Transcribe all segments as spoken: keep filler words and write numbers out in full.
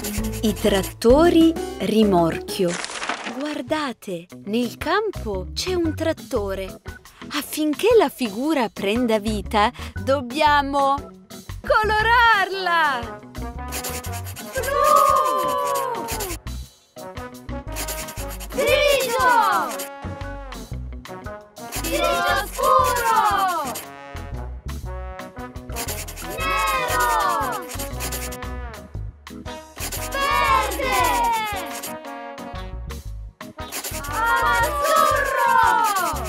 I trattori rimorchio. Guardate, nel campo c'è un trattore. Affinché la figura prenda vita, dobbiamo colorarla! Blu! Grigio! Grigio scuro! Nero! Verde! Azzurro!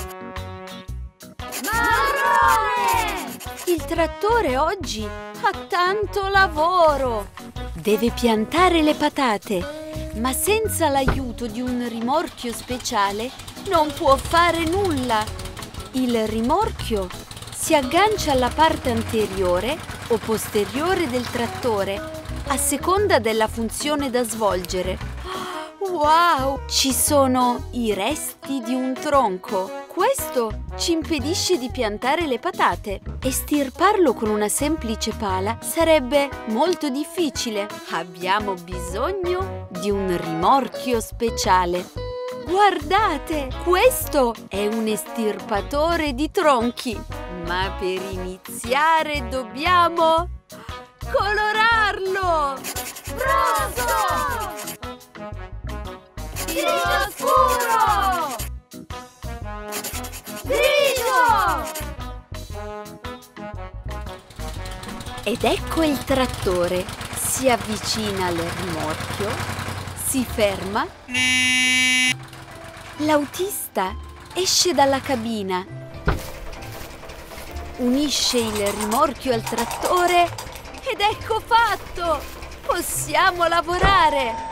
Marrone! Il trattore oggi ha tanto lavoro. Deve piantare le patate, ma senza l'aiuto di un rimorchio speciale non può fare nulla. Il rimorchio si aggancia alla parte anteriore o posteriore del trattore, a seconda della funzione da svolgere. Wow! Ci sono i resti di un tronco. Questo ci impedisce di piantare le patate. Estirparlo con una semplice pala sarebbe molto difficile. Abbiamo bisogno di un rimorchio speciale. Guardate, questo è un estirpatore di tronchi. Ma per iniziare dobbiamo colorarlo! Rosso! Grigio scuro! Grigio! Ed ecco il trattore. Si avvicina al rimorchio, si ferma. L'autista esce dalla cabina, unisce il rimorchio al trattore ed ecco fatto! Possiamo lavorare!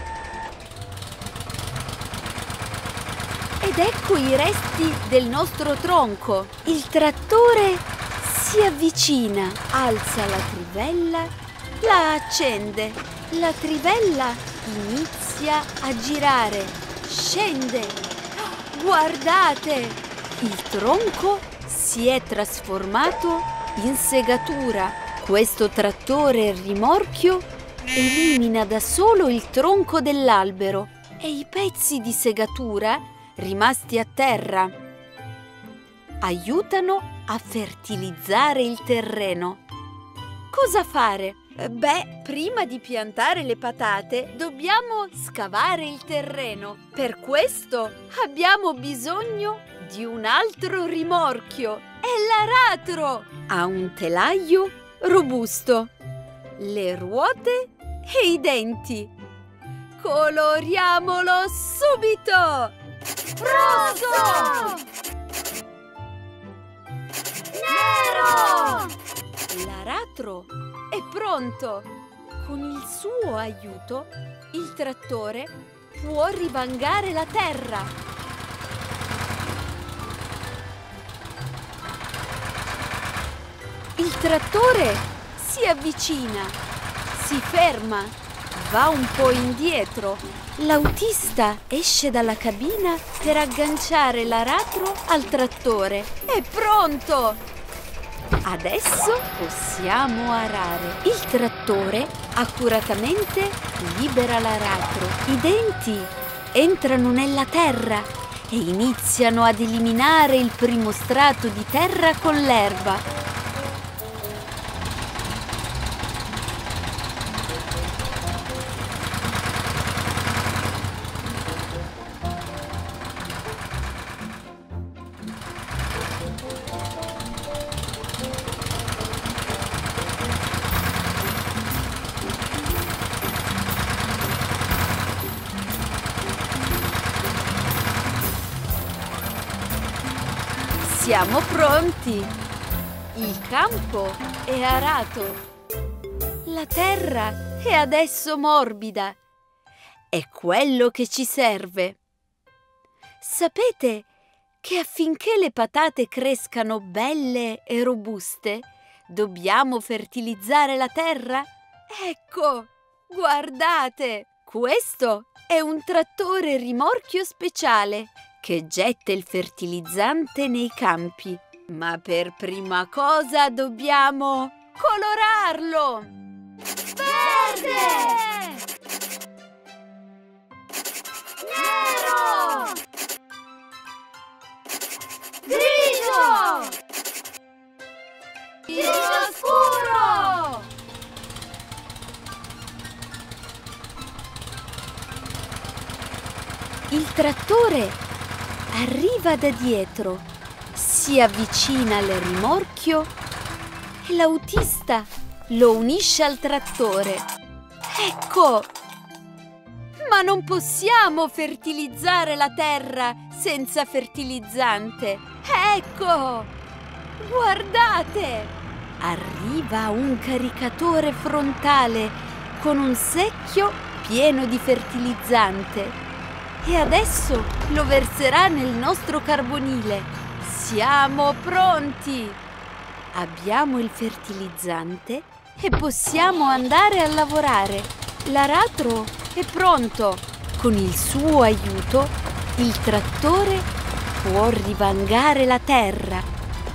Ed ecco i resti del nostro tronco. Il trattore si avvicina, alza la trivella, la accende. La trivella inizia a girare, scende. Guardate! Il tronco si è trasformato in segatura. Questo trattore rimorchio elimina da solo il tronco dell'albero e i pezzi di segatura rimasti a terra aiutano a fertilizzare il terreno. Cosa fare? Beh, prima di piantare le patate dobbiamo scavare il terreno. Per questo abbiamo bisogno di un altro rimorchio. È l'aratro! Ha un telaio robusto, le ruote e i denti. Coloriamolo subito! Rosso! Nero! L'aratro è pronto! Con il suo aiuto, il trattore può rivangare la terra. Il trattore si avvicina, si ferma, va un po' indietro. L'autista esce dalla cabina per agganciare l'aratro al trattore. È pronto! Adesso possiamo arare. Il trattore accuratamente libera l'aratro. I denti entrano nella terra e iniziano ad eliminare il primo strato di terra con l'erba. Siamo pronti! Il campo è arato. La terra è adesso morbida. È quello che ci serve. Sapete che affinché le patate crescano belle e robuste, dobbiamo fertilizzare la terra? Ecco, guardate! Questo è un trattore rimorchio speciale che getta il fertilizzante nei campi. Ma per prima cosa dobbiamo colorarlo! Verde! Il trattore arriva da dietro, si avvicina al rimorchio e l'autista lo unisce al trattore. Ecco! Ma non possiamo fertilizzare la terra senza fertilizzante. Ecco! Guardate! Arriva un caricatore frontale con un secchio pieno di fertilizzante e adesso lo verserà nel nostro carbonile. Siamo pronti! Abbiamo il fertilizzante e possiamo andare a lavorare. L'aratro è pronto. Con il suo aiuto, il trattore può rivangare la terra.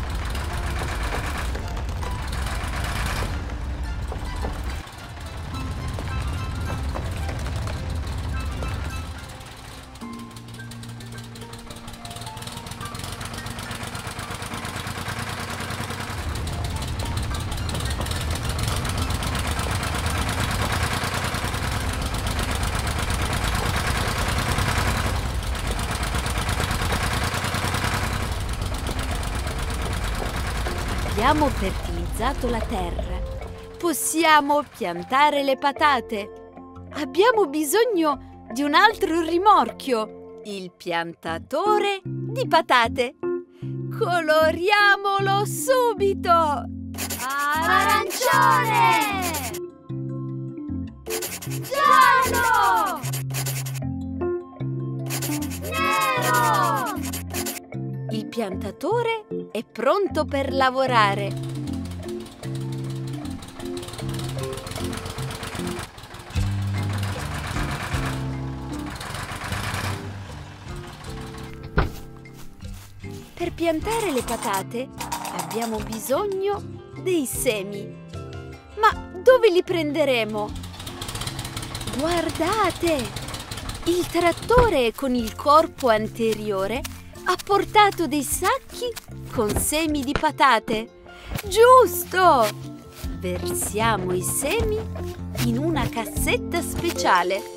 Abbiamo fertilizzato la terra. Possiamo piantare le patate. Abbiamo bisogno di un altro rimorchio, il piantatore di patate. Coloriamolo subito! Arancione! Giallo! Nero! Il piantatore è pronto per lavorare. Per piantare le patate abbiamo bisogno dei semi. Ma dove li prenderemo? Guardate! Il trattore con il corpo anteriore ha portato dei sacchi con semi di patate. Giusto! Versiamo i semi in una cassetta speciale.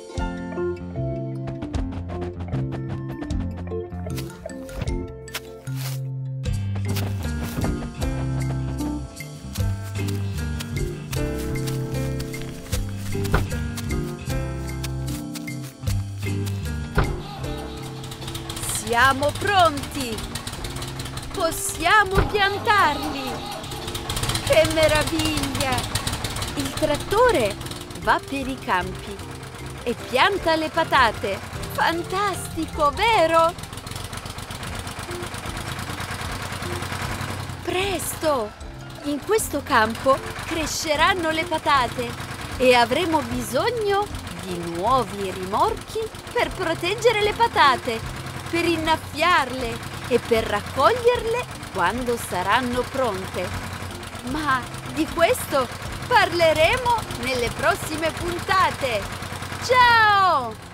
Siamo pronti! Possiamo piantarli! Che meraviglia! Il trattore va per i campi e pianta le patate. Fantastico, vero? Presto! In questo campo cresceranno le patate e avremo bisogno di nuovi rimorchi per proteggere le patate, per innaffiarle e per raccoglierle quando saranno pronte. Ma di questo parleremo nelle prossime puntate. Ciao!